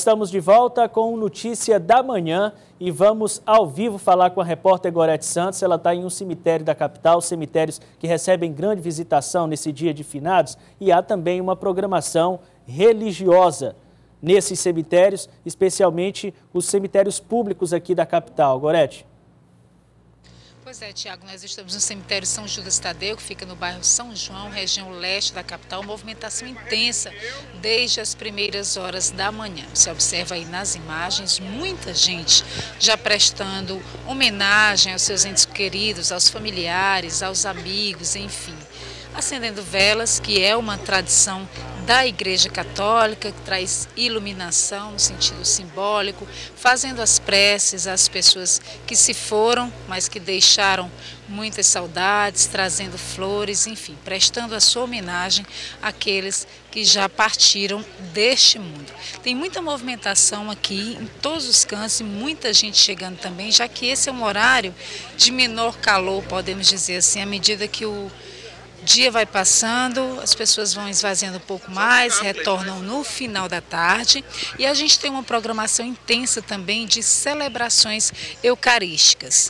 estamos de volta com Notícia da Manhã e vamos ao vivo falar com a repórter Gorete Santos. Ela está em um cemitério da capital, cemitérios que recebem grande visitação nesse dia de finados, e há também uma programação religiosa nesses cemitérios, especialmente os cemitérios públicos aqui da capital. Gorete. Pois é, Tiago, nós estamos no cemitério São Judas Tadeu, que fica no bairro São João, região leste da capital, movimentação intensa desde as primeiras horas da manhã. Você observa aí nas imagens muita gente já prestando homenagem aos seus entes queridos, aos familiares, aos amigos, enfim. Acendendo velas, que é uma tradição da Igreja Católica, que traz iluminação no sentido simbólico, fazendo as preces às pessoas que se foram, mas que deixaram muitas saudades, trazendo flores, enfim, prestando a sua homenagem àqueles que já partiram deste mundo. Tem muita movimentação aqui em todos os cantos e muita gente chegando também, já que esse é um horário de menor calor, podemos dizer assim, à medida que o dia vai passando, as pessoas vão esvaziando um pouco mais, retornam no final da tarde, e a gente tem uma programação intensa também de celebrações eucarísticas.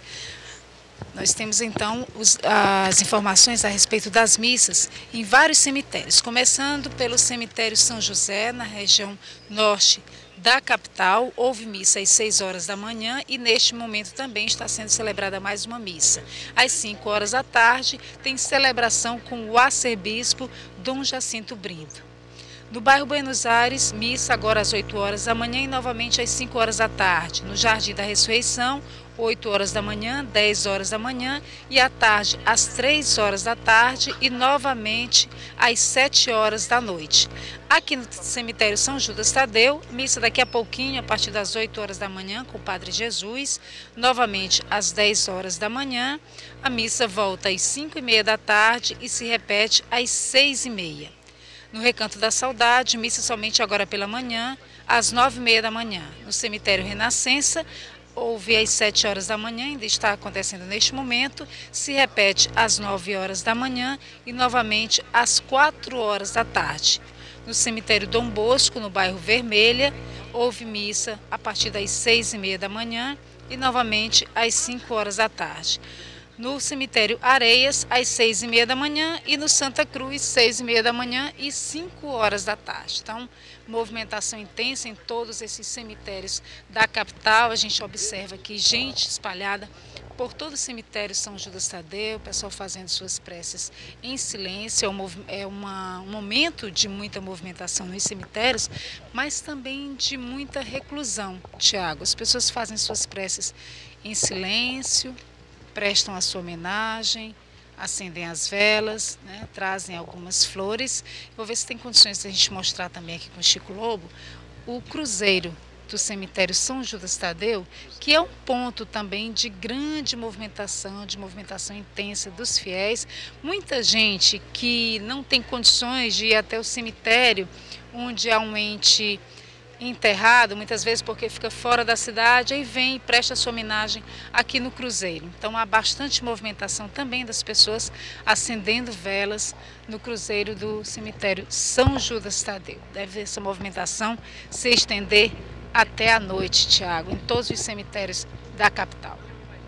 Nós temos então as informações a respeito das missas em vários cemitérios, começando pelo cemitério São José, na região norte da capital. Houve missa às 6 horas da manhã e neste momento também está sendo celebrada mais uma missa. Às 5 horas da tarde tem celebração com o arcebispo Dom Jacinto Brindo. No bairro Buenos Aires, missa agora às 8 horas da manhã e novamente às 5 horas da tarde. No Jardim da Ressurreição, 8 horas da manhã, 10 horas da manhã e à tarde às 3 horas da tarde e novamente às 7 horas da noite. Aqui no cemitério São Judas Tadeu, missa daqui a pouquinho, a partir das 8 horas da manhã, com o Padre Jesus, novamente às 10 horas da manhã. A missa volta às 5h30 da tarde e se repete às 6h30. No Recanto da Saudade, missa somente agora pela manhã, às 9h30 da manhã. No cemitério Renascença, houve às 7 horas da manhã, ainda está acontecendo neste momento, se repete às 9 horas da manhã e novamente às 4 horas da tarde. No cemitério Dom Bosco, no bairro Vermelha, houve missa a partir das 6h30 da manhã e novamente às 5 horas da tarde. No cemitério Areias, às 6h30 da manhã e no Santa Cruz, 6h30 da manhã e 5 horas da tarde. Então, movimentação intensa em todos esses cemitérios da capital. A gente observa aqui gente espalhada por todo o cemitério São Judas Tadeu, o pessoal fazendo suas preces em silêncio. É um momento de muita movimentação nos cemitérios, mas também de muita reclusão, Tiago. As pessoas fazem suas preces em silêncio, prestam a sua homenagem, acendem as velas, né, trazem algumas flores. Vou ver se tem condições de a gente mostrar também aqui com o Chico Lobo o cruzeiro do cemitério São Judas Tadeu, que é um ponto também de grande movimentação intensa dos fiéis. Muita gente que não tem condições de ir até o cemitério onde há um ente enterrado, muitas vezes porque fica fora da cidade, aí vem e presta sua homenagem aqui no cruzeiro. Então há bastante movimentação também das pessoas acendendo velas no cruzeiro do cemitério São Judas Tadeu. Deve essa movimentação se estender até a noite, Tiago, em todos os cemitérios da capital.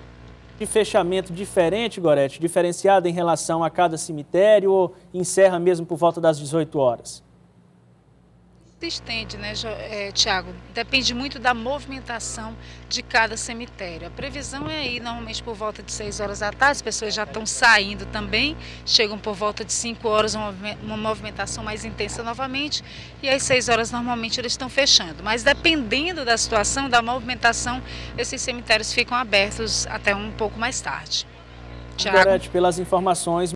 De fechamento diferente, Gorete, diferenciado em relação a cada cemitério, ou encerra mesmo por volta das 18 horas? Se estende, né, Tiago? Depende muito da movimentação de cada cemitério. A previsão é aí normalmente por volta de 6 horas da tarde, as pessoas já estão saindo também, chegam por volta de 5 horas, uma movimentação mais intensa novamente, e às 6 horas normalmente eles estão fechando. Mas dependendo da situação, da movimentação, esses cemitérios ficam abertos até um pouco mais tarde. Gorete, pelas informações.